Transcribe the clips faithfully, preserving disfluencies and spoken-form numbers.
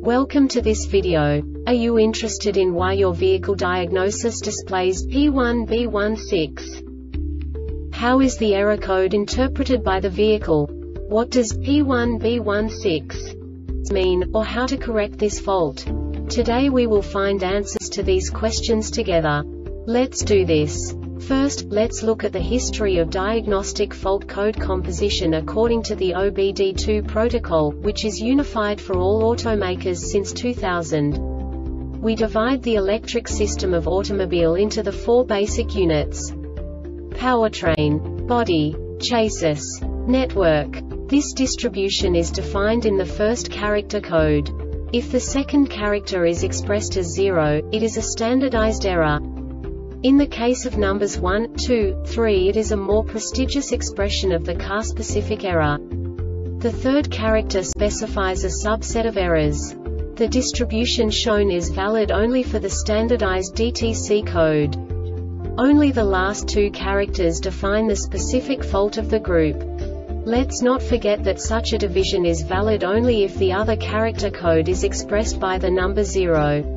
Welcome to this video. Are you interested in why your vehicle diagnosis displays P one B one six? How is the error code interpreted by the vehicle? What does P one B one six mean, or how to correct this fault? Today we will find answers to these questions together. Let's do this. First, let's look at the history of diagnostic fault code composition according to the O B D two protocol, which is unified for all automakers since two thousand. We divide the electric system of automobile into the four basic units: powertrain, body, chassis, network. This distribution is defined in the first character code. If the second character is expressed as zero, it is a standardized error. In the case of numbers one, two, three, it is a more prestigious expression of the car-specific error. The third character specifies a subset of errors. The distribution shown is valid only for the standardized D T C code. Only the last two characters define the specific fault of the group. Let's not forget that such a division is valid only if the other character code is expressed by the number zero.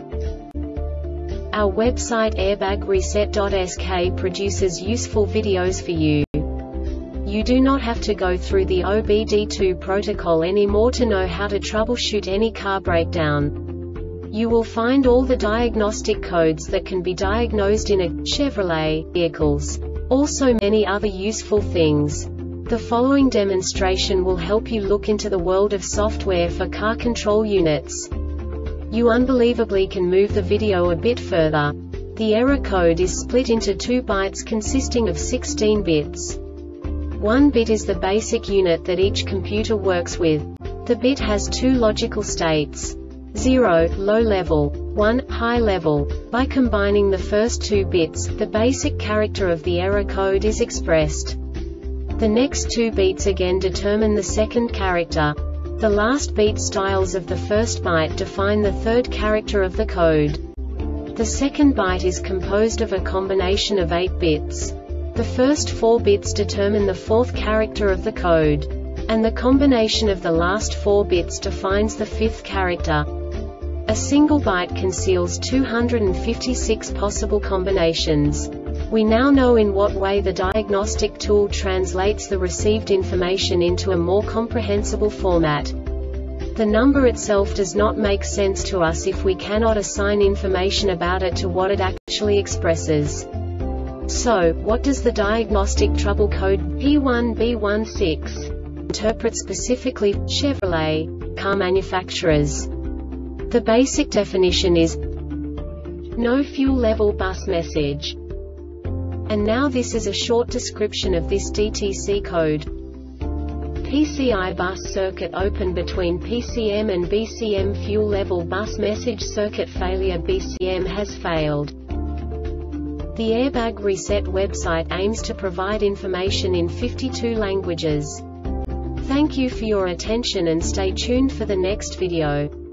Our website airbag reset dot S K produces useful videos for you. You do not have to go through the O B D two protocol anymore to know how to troubleshoot any car breakdown. You will find all the diagnostic codes that can be diagnosed in a Chevrolet vehicles. Also many other useful things. The following demonstration will help you look into the world of software for car control units. You unbelievably can move the video a bit further. The error code is split into two bytes consisting of sixteen bits. One bit is the basic unit that each computer works with. The bit has two logical states: zero, low level, one, high level. By combining the first two bits, the basic character of the error code is expressed. The next two bits again determine the second character. The last beat styles of the first byte define the third character of the code. The second byte is composed of a combination of eight bits. The first four bits determine the fourth character of the code. And the combination of the last four bits defines the fifth character. A single byte conceals two hundred fifty-six possible combinations. We now know in what way the diagnostic tool translates the received information into a more comprehensible format. The number itself does not make sense to us if we cannot assign information about it to what it actually expresses. So, what does the diagnostic trouble code P one B one six interpret specifically for Chevrolet car manufacturers? The basic definition is no fuel level bus message. And now this is a short description of this D T C code. P C I bus circuit open between P C M and B C M fuel level bus message circuit failure. B C M has failed. The Airbag Reset website aims to provide information in fifty-two languages. Thank you for your attention and stay tuned for the next video.